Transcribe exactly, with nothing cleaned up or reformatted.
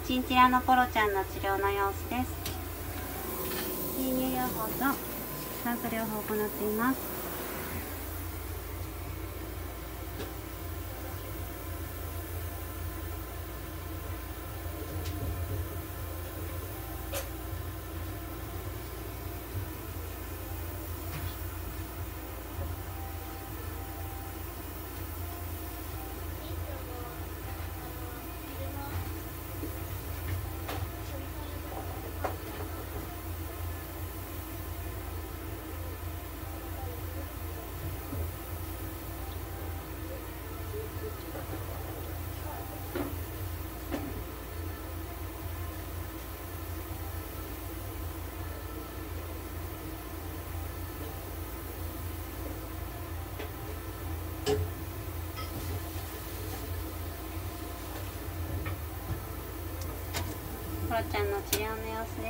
チンチラのポロちゃんの治療の様子です。吸入療法と酸素療法を行っています。ポロちゃんの治療の様子です。